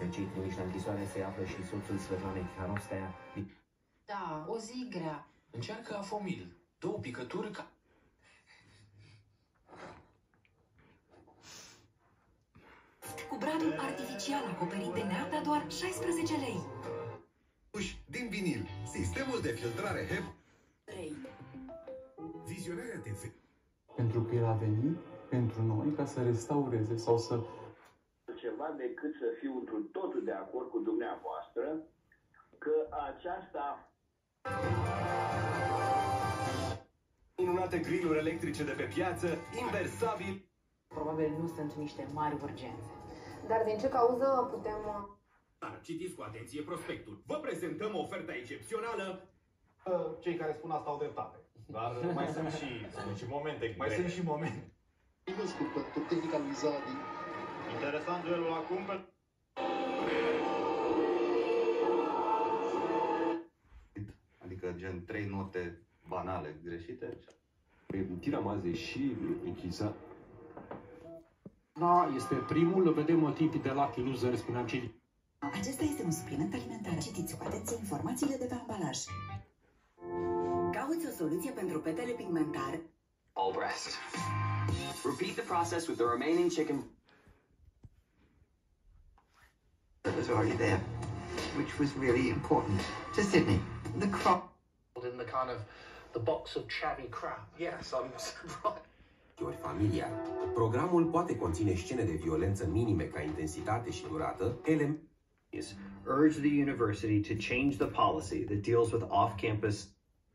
Printre cei trimiși la închisoare se află și soțul Svetlanei Tikhanovskaya. Da, o zi grea. Încearcă Afomil. 2 picături ca... Cu bradul artificial acoperit de neam la doar 16 lei. Din vinil. Sistemul de filtrare HEP. 3. Vizionarea TV. Pentru că el a venit pentru noi ca să restaureze sau să... Ceva decât să fiu întru totul de acord cu dumneavoastră că aceasta... Minunate griluri electrice de pe piață, inversabil. Probabil nu sunt niște mari urgențe. Dar din ce cauză putem... Citiți cu atenție prospectul. Vă prezentăm oferta excepțională. Cei care spun asta au dreptate. Dar mai sunt și momente. Mai sunt și momente. Interesant duelul acum. Adică gen 3 note banale, greșite. Tiramaze și închisa. Da, este primul, vedem tip de Lucky Loser, spuneam citit. Acesta este un supliment alimentar. Citiți cu atenție informațiile de pe ambalaj. Cauți o soluție pentru petele pigmentare? All breast. Repeat the process with the remaining chicken. That was already there, which was really important to Sydney. The crop. In the kind of the box of chavvy crap. Yes, I'm right. Ori familia. Programul poate conține scene de violență minime ca intensitate și durată, urge the university to change the policy that deals with off-campus.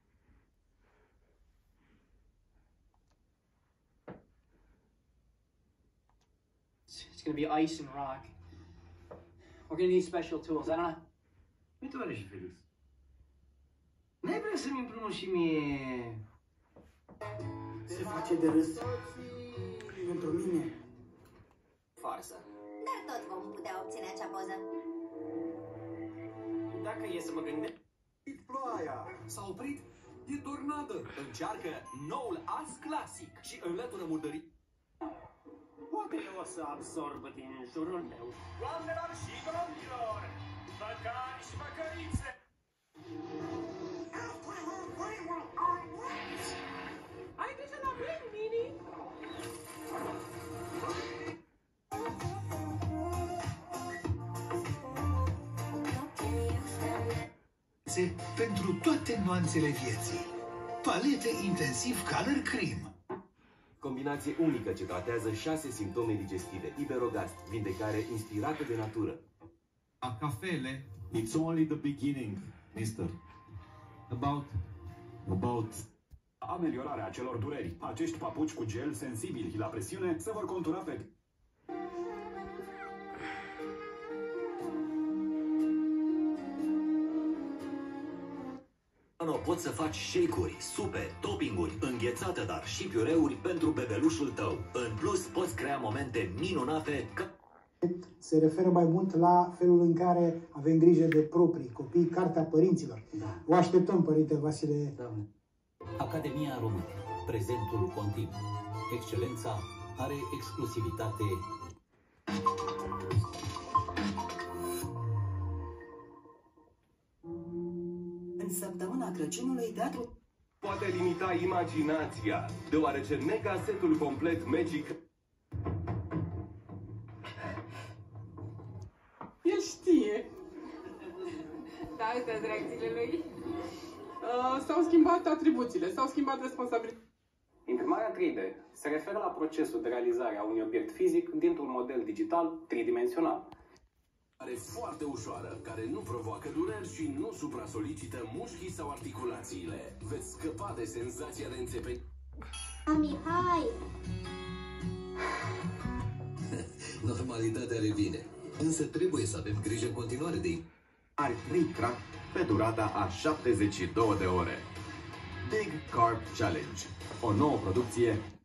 It's going to be ice and rock. We're going to need special tools. I don't know. Uite, oare și Felix. N-ai vrea să-mi împrumut și mie... Se face de râs. Pentru mine. Farsă. Dar tot vom putea obține acea poză. Dacă e să mă gândesc... Ploaia s-a oprit, e tornadă. Încearcă noul As Classic și înlătură murdării. Poate o să absorb din jurul meu. Doamnelor și domnilor, băcani și băcărițe! Ai grijă la mine, Mini! Pentru toate nuanțele vieții. Palete intensiv Color Cream. Combinație unică ce tratează 6 simptome digestive. Iberogast, vindecare inspirată de natură. A cafele, it's only the beginning, mister. About Ameliorarea acelor dureri. Acești papuci cu gel sensibili la presiune se vor contura pe... Poți să faci shake-uri, supe, topping-uri, înghețată, dar și piureuri pentru bebelușul tău. În plus, poți crea momente minunate Se referă mai mult la felul în care avem grijă de proprii copii, Cartea Părinților. Da. O așteptăm, Părinte Vasile. Da. Academia Română. Prezentul continuu. Excelența are exclusivitate. În săptămâna Crăciunului, teatru poate limita imaginația, deoarece mega-setul complet Magic... El știe. Da, astea sunt reacțiile lui. S-au schimbat atribuțiile, s-au schimbat responsabilitățile. Imprimarea 3D se referă la procesul de realizare a unui obiect fizic dintr-un model digital tridimensional. Are foarte ușoară, care nu provoacă dureri și nu supra-solicită mușchii sau articulațiile. Veți scăpa de senzația de înțepeni. Mami, hai! Normalitatea revine. Însă trebuie să avem grijă în continuare de ei. Are 3 crack pe durata a 72 de ore. Big Carb Challenge. O nouă producție